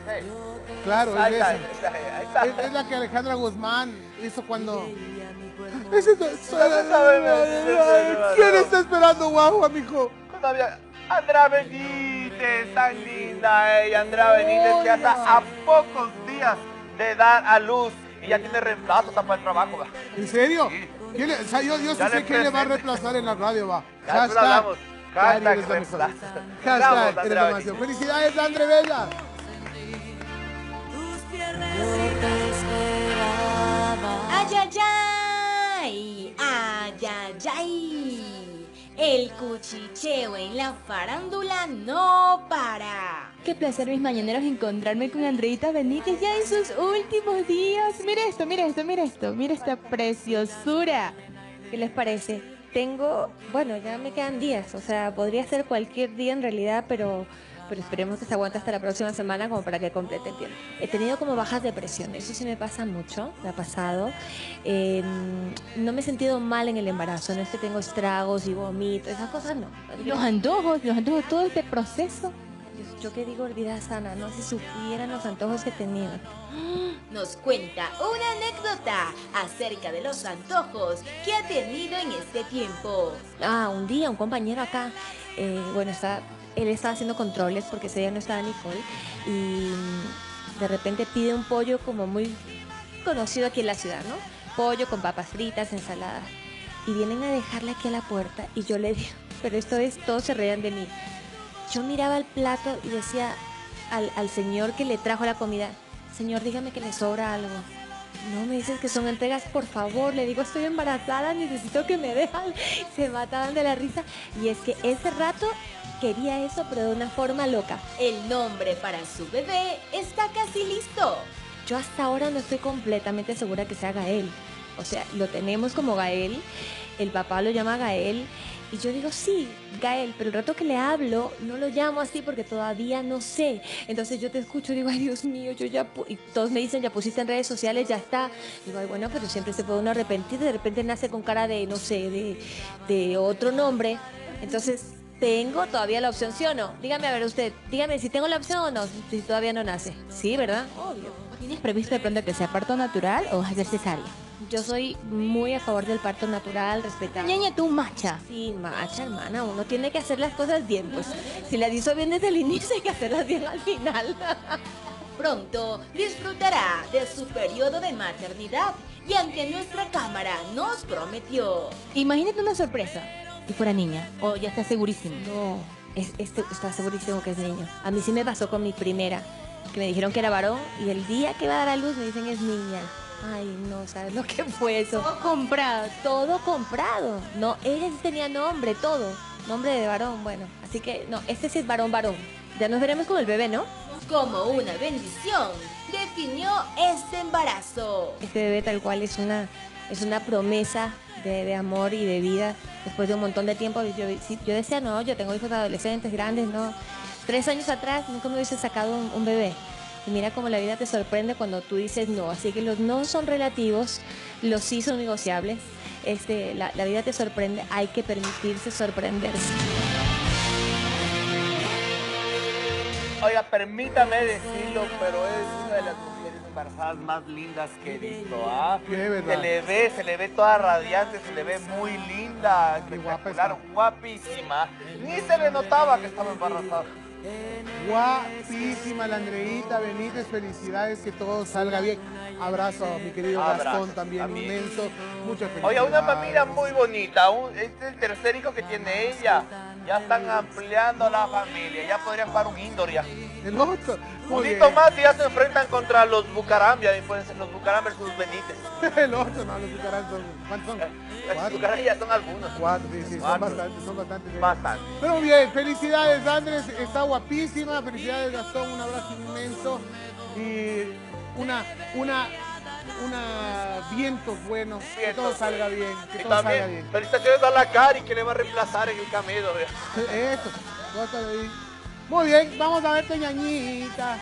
Claro, Ahí es está, esa. ahí está. Es la que Alejandra Guzmán hizo cuando... ¿Quién está esperando guagua, mijo? Cuando había Andrea Benítez, tan linda ella, Andrea Benítez, que hasta a pocos días de dar a luz y ya tiene reemplazo hasta para el trabajo. ¿Va? ¿En serio? Sí. O sea, yo sí Ya sé le quién le va a presente. reemplazar en la radio, va. Ya después hablamos. Cari, Hashtag eres la mejor. reemplazo. Hashtag, Vamos, eres Andrea lo máximo. Benítez. Felicidades, Andre Bella. ¡Ay, ay, ay! ¡Ay, ay, ay! El cuchicheo en la farándula no para. Qué placer mis mañaneros encontrarme con Andreita Benítez ya en sus últimos días. Mira esto, mira esto, mira esto, mira esta preciosura. ¿Qué les parece? Bueno, ya me quedan días, o sea, podría ser cualquier día en realidad, pero esperemos que se aguante hasta la próxima semana como para que complete el tiempo. He tenido como bajas de presión, eso sí me pasa mucho, me ha pasado. No me he sentido mal en el embarazo, no es que tengo estragos y vomito, esas cosas no. Los antojos, todo este proceso. Yo qué digo, olvidada sana, no si supieran los antojos que tenía. Nos cuenta una anécdota acerca de los antojos que ha tenido en este tiempo. Un día un compañero acá, él estaba haciendo controles porque ese día no estaba Nicole y de repente pide un pollo como muy conocido aquí en la ciudad, ¿no? Pollo con papas fritas, ensalada. Y vienen a dejarle aquí a la puerta y yo le digo, pero todos se reían de mí. Yo miraba el plato y decía al señor que le trajo la comida, señor, dígame que le sobra algo. No me dices que son entregas, por favor. Le digo, estoy embarazada, necesito que me dejan. Se mataban de la risa. Y es que ese rato quería eso, pero de una forma loca. El nombre para su bebé está casi listo. Yo hasta ahora no estoy completamente segura que sea Gael. O sea, lo tenemos como Gael. El papá lo llama Gael. Y yo digo, sí, Gael, pero el rato que le hablo, no lo llamo así porque todavía no sé. Entonces yo te escucho y digo, ay, Dios mío, y todos me dicen, ya pusiste en redes sociales, ya está. Digo, ay, bueno, pero siempre se puede uno arrepentir, de repente nace con cara de, no sé, de otro nombre. Entonces, tengo todavía la opción, ¿sí o no? Dígame, a ver usted, dígame si tengo la opción o no, si todavía no nace. Sí, ¿verdad? Obvio. ¿Tienes previsto de pronto que sea parto natural o hacer cesárea? Yo soy muy a favor del parto natural, respetable. Ñaña, tú macha. Sí, macha, hermana, uno tiene que hacer las cosas bien, pues. Si las hizo bien desde el inicio, hay que hacerlas bien al final. Pronto disfrutará de su periodo de maternidad y ante nuestra cámara nos prometió. Imagínate una sorpresa, si fuera niña, o ya está segurísimo. No, está segurísimo que es niño. A mí sí me pasó con mi primera, que me dijeron que era varón y el día que va a dar a luz me dicen es niña. Ay, no, ¿sabes lo que fue eso? Todo comprado. Todo comprado. No, ella sí tenía nombre, todo. Nombre de varón, bueno. Así que, no, este sí es varón. Ya nos veremos con el bebé, ¿no? Como una bendición, definió este embarazo. Este bebé tal cual es una promesa de amor y de vida. Después de un montón de tiempo, yo decía, no, yo tengo hijos adolescentes, grandes, no. 3 años atrás nunca me hubiese sacado un bebé. Y mira cómo la vida te sorprende cuando tú dices no. Así que los no son relativos, los sí son negociables. La vida te sorprende, hay que permitirse sorprenderse. Oiga, permítame decirlo, pero es una de las mujeres embarazadas más lindas que he visto, ¿ah? Sí, es verdad. Se le ve toda radiante, se le ve muy linda, Qué guapa espectacular, está. guapísima. Ni se le notaba que estaba embarazada. Guapísima la Andreita Benítez, felicidades, que todo salga bien. Abrazo a mi querido Abrazo, Gastón también, también. inmenso. Muchas felicidades. Oiga, una familia muy bonita, este es el tercer hijo que tiene ella. Ya están ampliando la familia, ya podrían jugar un indoor ya. El otro. Muy Unito bien. más y ya se enfrentan contra los Bucaramanga, y pueden ser los Bucaramanga versus Benítez. El otro, no, los Bucaramanga son. ¿Cuántos son? Los 4. Bucaramanga ya son algunos. 4, sí, son Cuatro. bastantes, son bastantes. Bastante. Pero bien, felicidades Andrés, está guapísima, felicidades Gastón, un abrazo inmenso y una vientos buenos, que todo salga bien, que Y todo salga también, bien. felicitaciones a la Cari que le va a reemplazar en el camello. Vea. Eso, todo está ahí. Muy bien, vamos a verte ñañita.